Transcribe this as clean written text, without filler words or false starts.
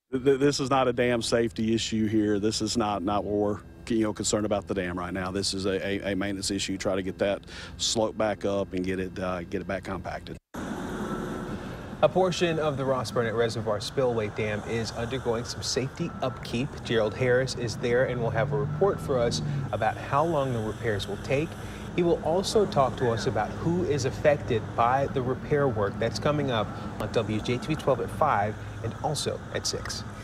This is not a dam safety issue here. This is not what we're concerned about the dam right now. This is a maintenance issue. Try to get that slope back up and get it back compacted. A portion of the Ross Burnett Reservoir Spillway Dam is undergoing some safety upkeep. Gerald Harris is there and will have a report for us about how long the repairs will take. He will also talk to us about who is affected by the repair work. That's coming up on WJTV 12 at 5 and also at 6.